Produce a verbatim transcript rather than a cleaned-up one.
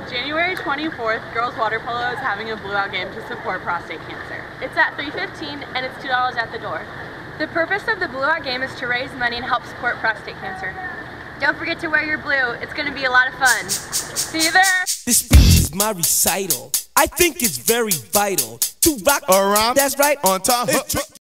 January twenty-fourth, girls water polo is having a Blue Out game to support prostate cancer. It's at three fifteen and it's two dollars at the door. The purpose of the Blue Out game is to raise money and help support prostate cancer. Don't forget to wear your blue. It's going to be a lot of fun. See you there. This speech is my recital. I think it's very vital to rock around. That's right. On time.